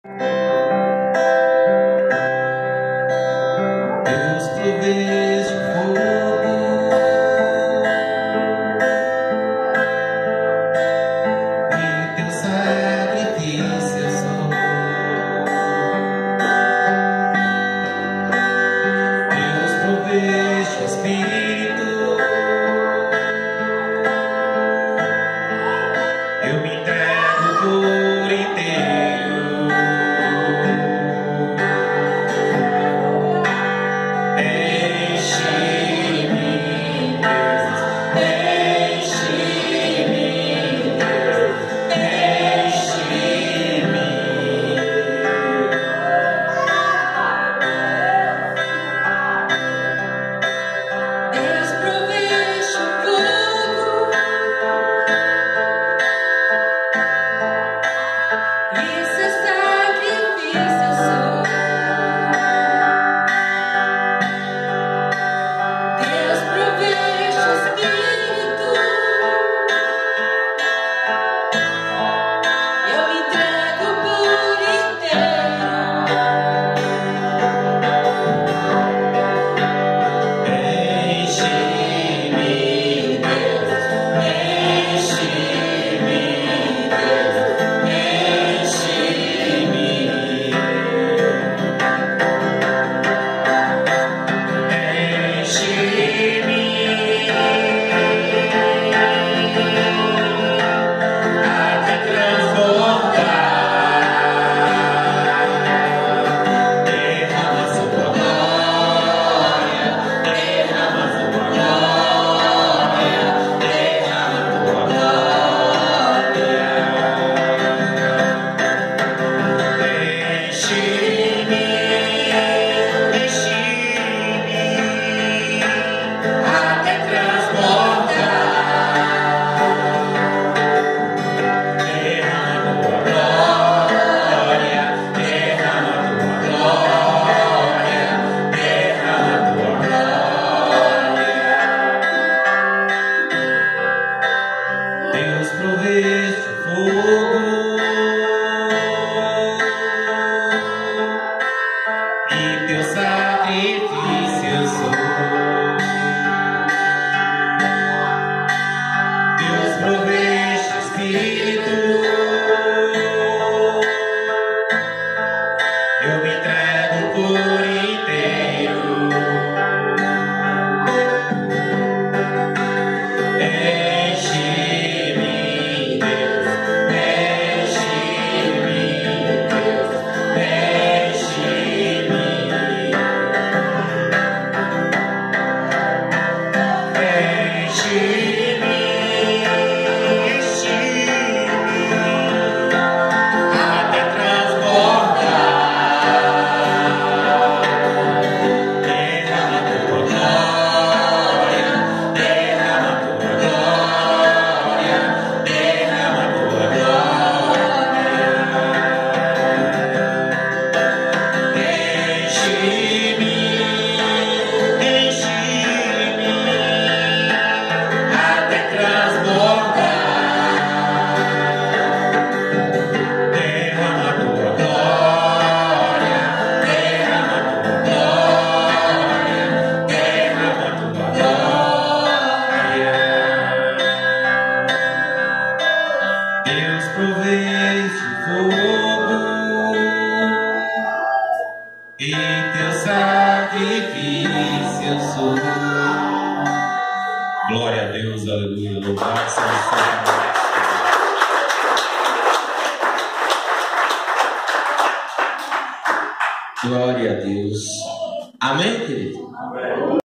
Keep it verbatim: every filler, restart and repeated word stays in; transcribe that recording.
Deus provês de fogo e teu sacrifício sou. Deus provês de Espírito, eu me entrego por inteiro. Enche-me, Deus, enche-me, Deus, enche-me. Deus provês de fogo e seu sacrifício sou. Deus provês de Espírito, eu me entrego por inteiro. Enche-me, Deus, enche-me, Deus, enche-me. Enche-me até transbordar. Derrama sua glória, derrama sua glória, derrama tua glória. Enche-me, enche-me até transbordar. Derrama tua glória, derrama tua glória, derrama tua glória. Deus provês de fogo e teu sacrifício sou. Deus provês de Espírito, eu me entrego por inteiro. Enche-me, Deus, enche-me, Deus, enche-me. Enche-me, enche-me até transbordar. Derrama tua glória, derrama tua glória, derrama tua glória. Enche-me, enche-me até transbordar. Derrama tua glória, derrama tua glória, derrama tua glória. Deus provês de fogo e teu sacrifício sou. Glória a Deus, aleluia, louvado seja o Senhor. Glória a Deus. Amém, querido?